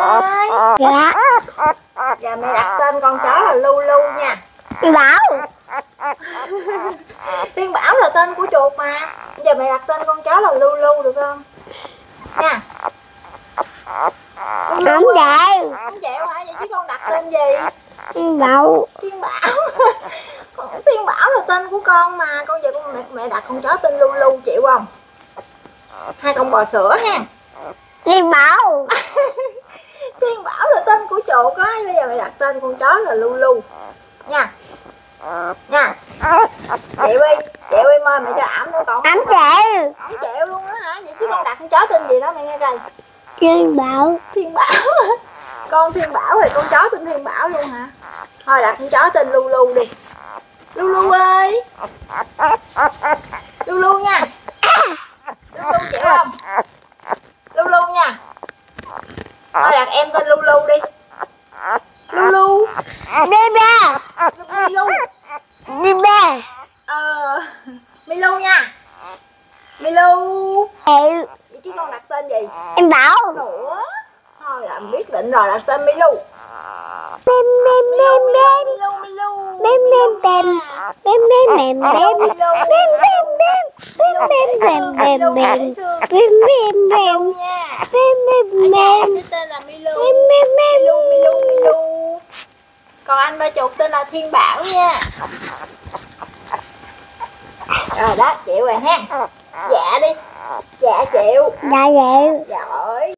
ơi. Dạ. Giờ mẹ đặt tên con chó là Lulu nha. Bảo. Tiên Bảo là tên của chuột mà. Giờ mẹ đặt tên con chó là Lulu được không? Nha. Không chịu. Không chịu hả? Vậy chứ con đặt tên gì? Bảo. Tiên Bảo. Tiên Bảo là tên của con mà. Con giờ mẹ đặt con chó tên Lulu, chịu không? Hai con bò sữa ha. Tiên Bảo. Tiên Bảo là tên của chuột á. Bây giờ mẹ đặt tên con chó là Lulu nha. Nha. Chịu đi. Chịu đi, mời mẹ cho ẩm nữa còn. Không chịu. Không chịu luôn á hả? Vậy chứ con đặt con chó tên gì đó mẹ nghe coi. Tiên Bảo. Thiên Bảo. Con Thiên Bảo rồi con chó tên Thiên Bảo luôn hả? Thôi đặt con chó tên Lulu đi. Lulu ơi. Lulu nha. Lulu chịu không? Lulu nha. Thôi đặt em tên Lulu đi. Lulu. Đi ba. Milu. Đi ba. Milu nha. Milu. Chịu. Vậy chứ con đặt tên gì? Em Bảo. Nữa. Thôi là biết định rồi, đặt tên Milu. Bem bem bem bem. Milu, Milu. Bem bem bem. Bem bem bem bem. Bem bem bem. Bem bem bem bem bem. Bem bem bem. Bem bem bem. Tên là Milu. Bem bem bem. Milu, Milu, Milu. Còn anh ba chuột tên là Thiên Bảo nha. Rồi đó, chịu rồi ha. Dạ đi. Dạ chịu. Dạ vậy. Giỏi.